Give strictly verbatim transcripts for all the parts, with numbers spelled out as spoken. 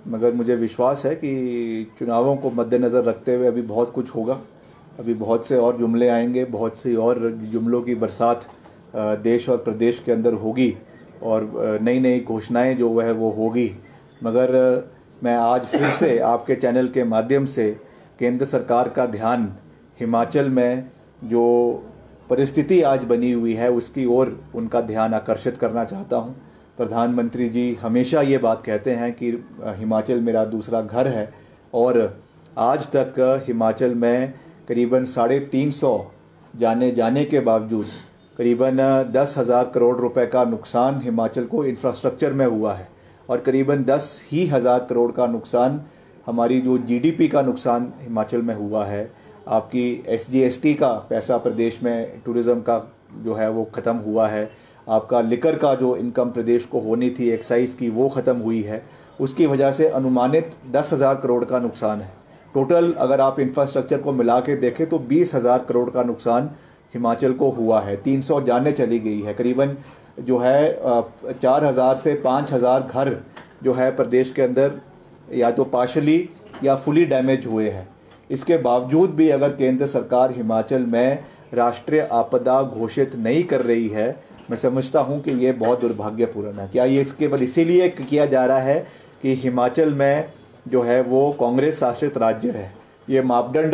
मगर मुझे विश्वास है कि चुनावों को मद्देनज़र रखते हुए अभी बहुत कुछ होगा। अभी बहुत से और जुमले आएंगे, बहुत सी और जुमलों की बरसात देश और प्रदेश के अंदर होगी और नई नई घोषणाएं जो वह वो होगी। मगर मैं आज फिर से आपके चैनल के माध्यम से केंद्र सरकार का ध्यान हिमाचल में जो परिस्थिति आज बनी हुई है उसकी ओर उनका ध्यान आकर्षित करना चाहता हूं। प्रधानमंत्री जी हमेशा ये बात कहते हैं कि हिमाचल मेरा दूसरा घर है और आज तक हिमाचल में करीबन साढ़े तीन सौ जाने जाने के बावजूद करीबन दस हज़ार करोड़ रुपए का नुकसान हिमाचल को इंफ्रास्ट्रक्चर में हुआ है और करीबन दस ही हज़ार करोड़ का नुकसान हमारी जो जीडीपी का नुकसान हिमाचल में हुआ है। आपकी एसजीएसटी का पैसा प्रदेश में टूरिज़्म का जो है वो ख़त्म हुआ है। आपका लिकर का जो इनकम प्रदेश को होनी थी एक्साइज की वो ख़त्म हुई है। उसकी वजह से अनुमानित दस हज़ार करोड़ का नुकसान है। टोटल अगर आप इंफ्रास्ट्रक्चर को मिला के देखें तो बीस हज़ार करोड़ का नुकसान हिमाचल को हुआ है। तीन सौ जानें चली गई है। करीबन जो है चार हज़ार से पाँच हज़ार घर जो है प्रदेश के अंदर या तो पार्शली या फुली डैमेज हुए हैं। इसके बावजूद भी अगर केंद्र सरकार हिमाचल में राष्ट्रीय आपदा घोषित नहीं कर रही है, मैं समझता हूं कि ये बहुत दुर्भाग्यपूर्ण है। क्या ये केवल इसीलिए किया जा रहा है कि हिमाचल में जो है वो कांग्रेस शासित राज्य है? ये मापदंड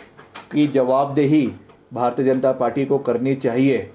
की जवाबदेही भारतीय जनता पार्टी को करनी चाहिए।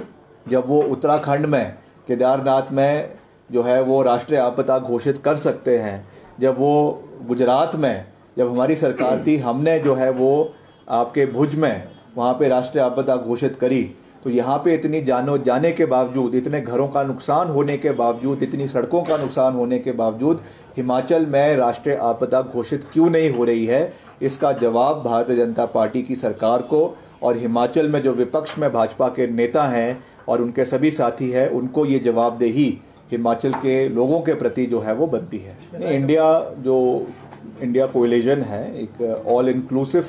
जब वो उत्तराखंड में केदारनाथ में जो है वो राष्ट्रीय आपदा घोषित कर सकते हैं, जब वो गुजरात में जब हमारी सरकार थी हमने जो है वो आपके भुज में वहाँ पे राष्ट्रीय आपदा घोषित करी, तो यहाँ पे इतनी जानो जाने के बावजूद, इतने घरों का नुकसान होने के बावजूद, इतनी सड़कों का नुकसान होने के बावजूद हिमाचल में राष्ट्रीय आपदा घोषित क्यों नहीं हो रही है? इसका जवाब भारतीय जनता पार्टी की सरकार को और हिमाचल में जो विपक्ष में भाजपा के नेता हैं और उनके सभी साथी हैं उनको ये जवाबदेही हिमाचल के लोगों के प्रति जो है वो बनती है। इंडिया जो इंडिया कोएलिशन है, एक ऑल इंक्लूसिव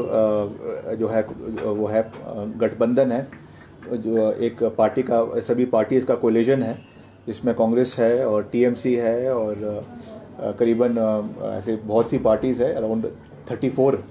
जो है वो है गठबंधन है, जो एक पार्टी का सभी पार्टीज का कोएलिशन है, जिसमें कांग्रेस है और टीएमसी है और करीबन ऐसे बहुत सी पार्टीज़ है। अराउंड थर्टी फोर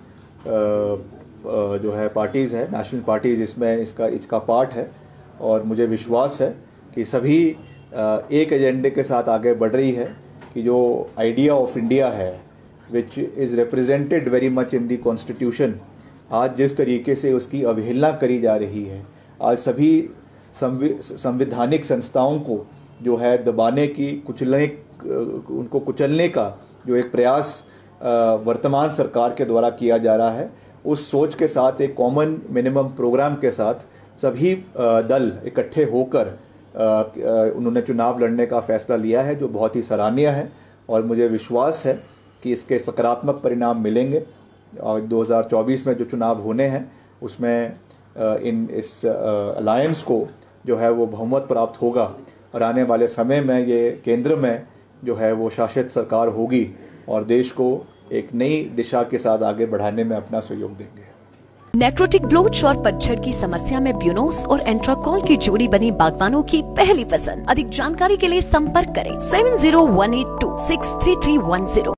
जो है पार्टीज़ है, नेशनल पार्टीज़ इसमें इसका इसका पार्ट है और मुझे विश्वास है कि सभी एक एजेंडे के साथ आगे बढ़ रही है कि जो आइडिया ऑफ इंडिया है which is represented very much in the constitution, आज जिस तरीके से उसकी अवहेलना करी जा रही है, आज सभी संवैधानिक संस्थाओं को जो है दबाने की, कुचलने उनको कुचलने का जो एक प्रयास वर्तमान सरकार के द्वारा किया जा रहा है, उस सोच के साथ एक कॉमन मिनिमम प्रोग्राम के साथ सभी दल इकट्ठे होकर उन्होंने चुनाव लड़ने का फैसला लिया है, जो बहुत ही सराहनीय है और मुझे विश्वास है कि इसके सकारात्मक परिणाम मिलेंगे। और दो हज़ार चौबीस में जो चुनाव होने हैं उसमें इन इस अलायंस को जो है वो बहुमत प्राप्त होगा और आने वाले समय में ये केंद्र में जो है वो शासित सरकार होगी और देश को एक नई दिशा के साथ आगे बढ़ाने में अपना सहयोग देंगे। नेक्रोटिक ब्लोच और पतझड़ की समस्या में ब्यूनोस और एंट्राकॉल की जोड़ी बनी बागवानों की पहली पसंद। अधिक जानकारी के लिए संपर्क करें seven zero one eight two six three three one zero.